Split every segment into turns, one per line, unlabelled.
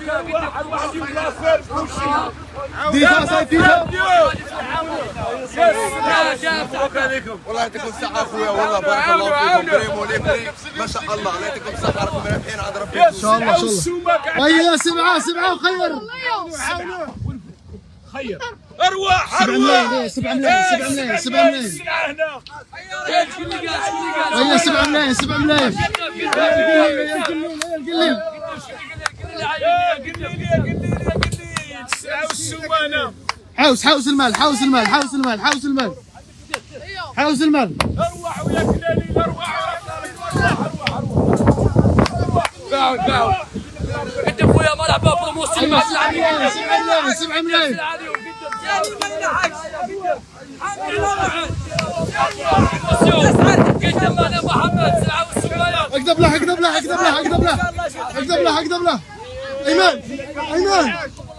ديفا ديفا
والله يعطيكم الصحة اخويا، والله بارك الله فيكم. بريمو لي بريم ما شاء الله، الله يعطيكم الصحة، راكم رابحين عند ربي
ان شاء الله ان شاء الله. هيا سبعة وخير.
خير ارواح
7 ملايين 7 ملايين 7 ملايين. هيا 7 ملايين 7 ملايين. حوس المال حوس المال حوس المال حوس المال حوس المال.
ارواحوا يا كلالي ارواحوا. باعوا انت خويا مرحبا بروموسيون مع اللاعبين.
7 ملايين.
قدم انا محمد سلعه والسوايا.
اكذب له اكذب له اكذب له اكذب له اكذب له اكذب له. ايمان ايمان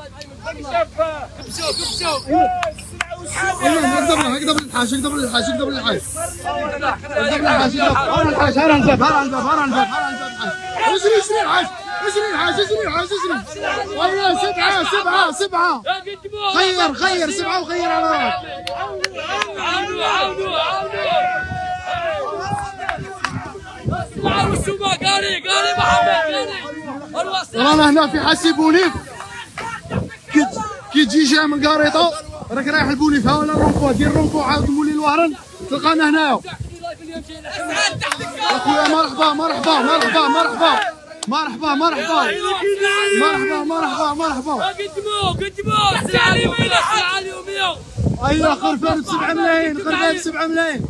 اكذب له اكذب للحاج اكذب للحاج اكذب للحاج اكذب للحاج. انا الحاج انا الباب انا الباب انا الباب انا الباب. اجري اجري الحاج اجري الحاج اجري الحاج اجري. والله 7 خير 7 وخير على راك. رانا هنا في حاسي بونيف. كي تجي جاي من قاريطه راك رايح البونيف. ها ولا الرومبو دير الرومبو عاود مولي الوهران تلقانا هنايا. اخويا مرحبا مرحبا مرحبا مرحبا مرحبا مرحبا مرحبا مرحبا مرحبا.
قدموا السلعه اليوميه.
ايوا خرفان ب 7 ملايين خرفان ب 7 ملايين.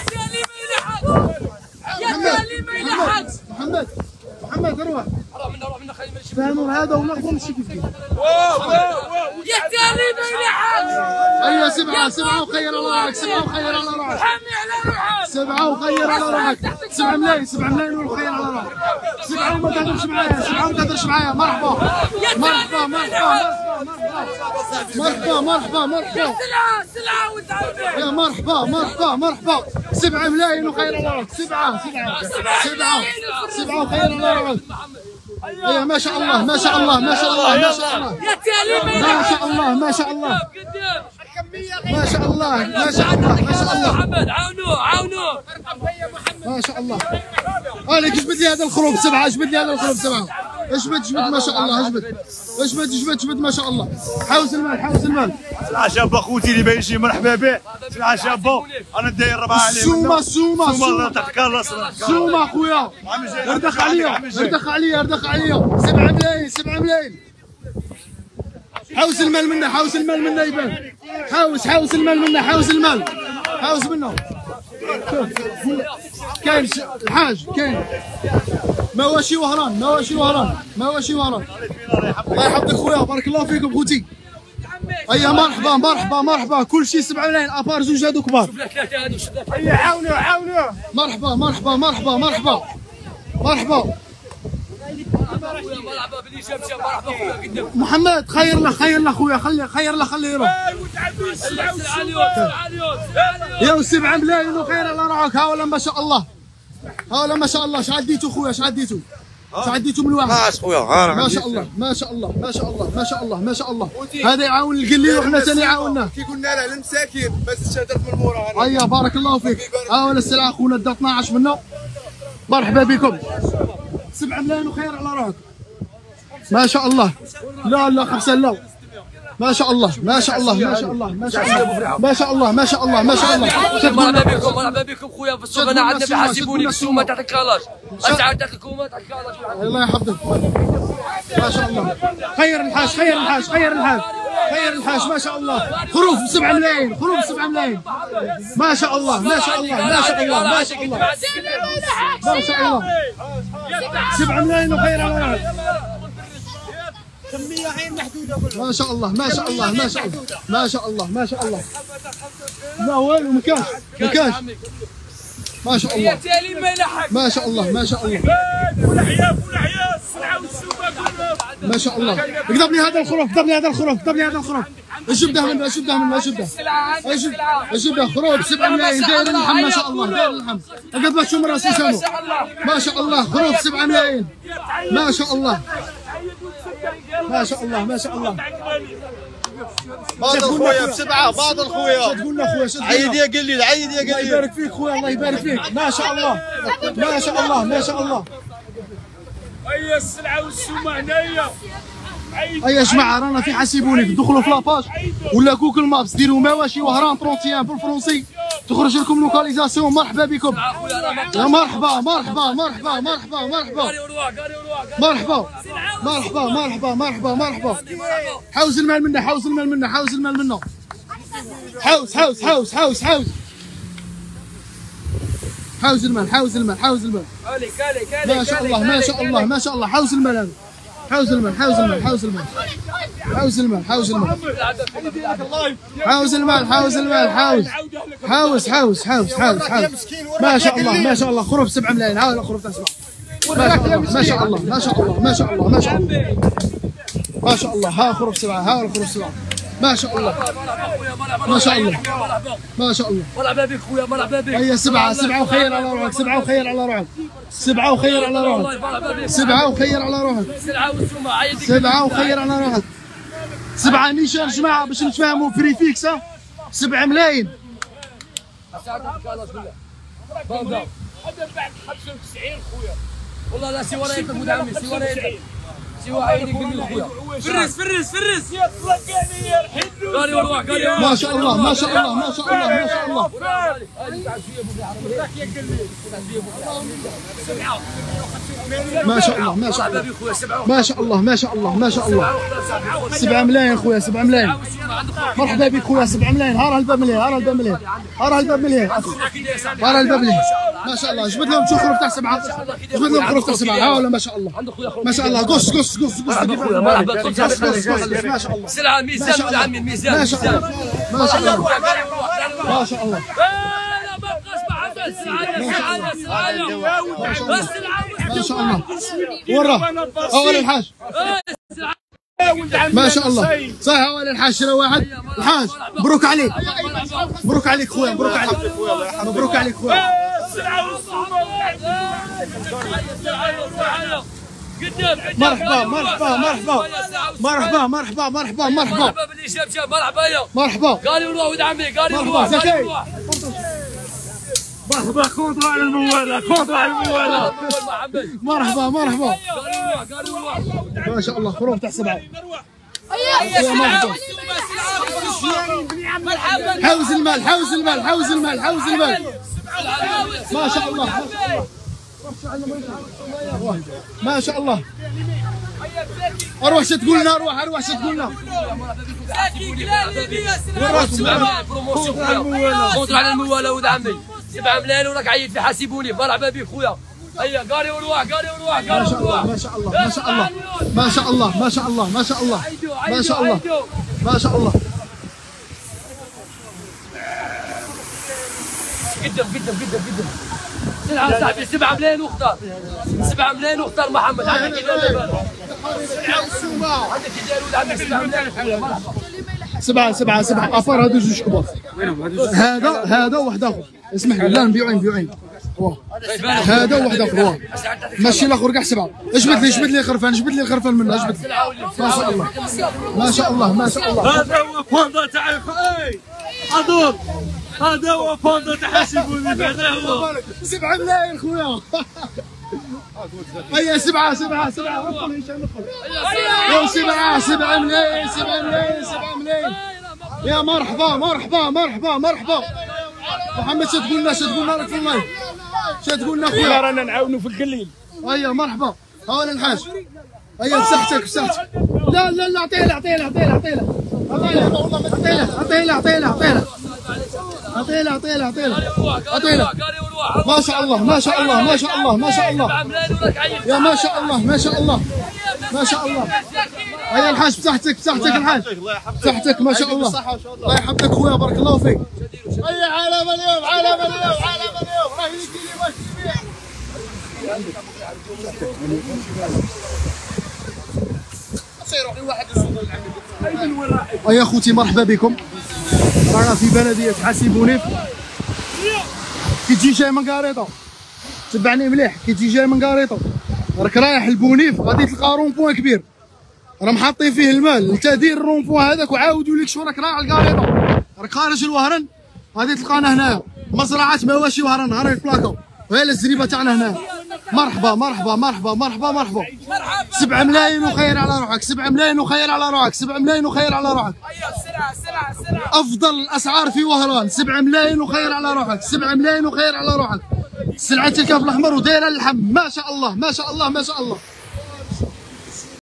محمد روح فهموا هذا وناخذ نمشي كيف كيف.
يا تالي ما يلحق.
ايوا 7 وخير على روحك 7 وخير على روحك 7 وخير على روحك. 7 ملايين وخير على روحك. 7 وما تهدرش معايا 7 وما تهدرش معايا. مرحبا مرحبا مرحبا مرحبا مرحبا.
سلعه وتعاود.
يا مرحبا مرحبا مرحبا. 7 ملايين وخير على روحك. 7 وخير على روحك. ايوه ما شاء الله ما شاء الله ما شاء الله ما شاء الله
يا تالي
ما شاء الله ما شاء الله ما شاء الله ما شاء الله ما شاء الله.
محمد عاونوا
ما شاء الله. انا جبد لي هذا الخروف 7 جبد لي هذا الخروف 7. اجبد ما شاء الله اجبد ما شاء الله. حوس المال
سلعة شابة خوتي اللي بايشي مرحبا به. سلعة شابة انا داير 4 عليه.
سومة
تخلص
سومة اخويا. ردخ عليا 7 ملايين. حوس المال منا يبان. حوس المال منه. كاين الحاج كاين مواشي وهران. الله يحفظك خويا بارك الله فيكم خوتي. هيا مرحبا كل شيء 7 ملايين ابار زوج هادو كبار.
هيا عاونوا
مرحبا
مرحبا بالاجابه. مرحبا خويا قدام
محمد خير له خويا خليه يروح. يا 7 ملايين وخير على روحك. ها ولا ما شاء الله شحال ديتو خويا شحال ديتو من واحد
خويا.
ما شاء الله هذا يعاون القلي وحنا ثاني عاوناه.
كي قلنا له المساكين بس شادت من مورا.
هيا بارك الله فيك. ها ولا السلعه خونا دا 12 منا. مرحبا بكم. 7 ملايين وخير على روحك. ما شاء الله. لا 5 لا. ما شاء الله
مرحبا بكم خويا في السوق. انا عندنا بيحاسبوني في السومه تاع الكالاج. اسعار تاع الكومه تاع الكالاج.
الله يحفظك. ما شاء الله. خير الحاج ما شاء الله. خروف 7 ملايين ما شاء الله 7 ملايين وخير على روحك.
كمية عين محدودة.
ما شاء الله لا والو ما كانش ما شاء الله ما شاء الله
فول حياة السلعة والسوق
ما شاء الله. اكذب لي هذا الخروف اجبده منه اجبده خروف 7 ملايين داير اللحم ما شاء الله اكذب شو من راسي ما شاء الله خروف 7 ملايين ما شاء الله ما شاء الله ما شاء الله.
باطل خويا بسبعه، باطل خويا.
شد قلنا خويا شد.
عيد يا قليل، عيد يا قليل.
الله يبارك فيك خويا، الله يبارك فيك. ما شاء الله ما شاء الله ما شاء الله.
هيا السلعه والسومه هنايا.
يا جماعه رانا في حاسبوني، تدخلوا في لاباج ولا جوجل مابس ديروا مواشي وهران 31 بالفرنسي تخرج لكم لوكاليزاسيون. مرحبا بكم يا مرحبا مرحبا مرحبا مرحبا مرحبا مرحبا مرحبا مرحبا مرحبا مرحبا. حوز المال منا، حوز المال منا، حوز المال منا. حوز حوز حوز حوز حوز حوز المال، حوز المال، حوز المال. ما شاء الله ما شاء الله ما شاء الله. حوز المال هذا، حوز المال، حوز المال، حوز المال، حوز المال، حوز المال، حوز المال، حوز المال، حوز حوز حوز حوز حوز حوز. ما شاء الله ما شاء الله. خروف 7 ملايين. ها خروف تاع 7. ما شاء الله ما شاء الله ما شاء الله ما شاء الله ما شاء الله. ها خروف 7، ها الخروف 7. ما شاء الله ما شاء الله ما شاء الله.
مرحبا بك خويا، مرحبا بك.
هيا 7 7 وخير على روحك، 7 وخير على روحك، 7 وخير على روحك، 7 وخير على روحك، 7 وخير على روحك. 7 نيشان جماعه باش نتفاهموا فري فيكس. 7 ملايين.
هذا بعد 95 خويا.
والله لا سي ورايك ابو عمي، سي ورايك، سي ورايك خويا. فرس فرس فرس
يا تلقاني يا الحلو.
قاري وروح قاري.
ما شاء الله ما شاء الله ما شاء الله ما شاء الله. ما شاء الله ما شاء الله ما شاء الله ما شاء الله ما شاء الله. 7 ملايين خويا، 7 ملايين. مرحبا بك خويا. 7 ملايين. ها راه الباب مليان، ها راه الباب مليان، ها راه الباب مليان، ها راه الباب مليان. ما شاء الله. جبد لهم شوف خروف تاع 7، جبد لهم خروف تاع 7. ها ولا ما شاء الله ما شاء الله. قص قص قص قص. ما شاء الله.
سلعه ميزان ولا عمي الميزان.
ما شاء الله ما شاء الله ما شاء الله. ما شاء الله. ورا اول الحاج. ما شاء الله. صحيح اول الحاج شرا واحد. الحاج مبروك عليك، مبروك عليك خويا، مبروك عليك، مبروك عليك خويا. مرحبا مرحبا مرحبا مرحبا مرحبا مرحبا مرحبا
باللي جاب مرحبا يا
مرحبا.
قال يروح ولد عمي، قال
مرحبا
يروح
زكي.
مرحبا كونترا على الموالاه، كونترا على الموالاه.
مرحبا مرحبا.
قال يروح.
ما شاء الله. خروف تاع 7.
يا
مرحبا.
مرحبا.
حوز المال، حوز المال، حوز المال، حوز المال. ما شاء الله ما شاء الله. اروح شو تقول لنا، اروح اروح شو تقول لنا.
خذ على الموالاه ولد عمي. 7 ملايين وراك عيط في حاسبوني. مرحبا بك خويا. هيا قاري وروح قاري وروح قاري وروح.
ما شاء الله ما شاء الله ما شاء الله ما شاء الله ما شاء الله ما شاء الله ما شاء الله.
قدم قدم قدم قدم. سلعه صاحبي 7 ملايين واختار. 7 ملايين واختار محمد. عندك كذا عندك كذا ولد عمي. 7 ملايين خويا.
7 7 7 افار. هادو جوج كبار. هذا وواحد اخر. اسمح لي لا نبيعين. هذا وواحد اخر. ماشي الاخر كاع 7. اجبد لي خرفان، اجبد لي الخرفان منه. اجبد لي. ما شاء الله ما شاء الله ما شاء الله.
هذا هو فوندا تاع حضور. هذا هو فوندا تاع حاسبوني. هذا هو
7 ملايين خويا. هيا 7 7 7. ندخل 7 ملايين 7 ملايين 7 ملايين. يا مرحبا مرحبا مرحبا مرحبا. محمد شو تقول لنا، شو تقول لنا راك في اللايف، شو تقول لنا خويا؟
رانا نعاونوا في القليل.
هيا مرحبا. ها الحاج. هيا بصحتك بصحتك. لا لا لا عطيله عطيله عطيله عطيله عطيله عطيله عطيله عطيله عطيله. ما شاء الله ما شاء الله ما شاء الله ما شاء الله. يا ما شاء الله ما شاء الله ما شاء الله. هيا الحاج بصحتك بصحتك الحاج. بصحتك ما شاء الله. الله يحفظك خويا بارك الله فيك. هيا عالم اليوم عالم اليوم عالم اليوم. راه يجي لي واش تبيع. يا خوتي مرحبا بكم. رانا في بلدية حاسبونيف. كي تجي جاي من قاريطو تبعني مليح. كي تجي جاي من قاريطو راك رايح لبونيف غادي تلقى رون بوان كبير. راهم حاطين فيه المال، انت دير الرونفو هذاك وعاودوا لك شو راك راعي الكاريطه، راك خارج الوهران غادي تلقانا هنايا مزرعه مواشي وهران، هاي البلاكو وهي الزريبه تاعنا هنا. مرحبا مرحبا مرحبا مرحبا مرحبا. 7 ملايين وخير على روحك، 7 ملايين وخير على روحك، 7 ملايين وخير على روحك. افضل الاسعار في وهران، 7 ملايين وخير على روحك، 7 ملايين وخير على روحك. سلعه الكاف الاحمر ودايره اللحم ما شاء الله ما شاء الله ما شاء الله.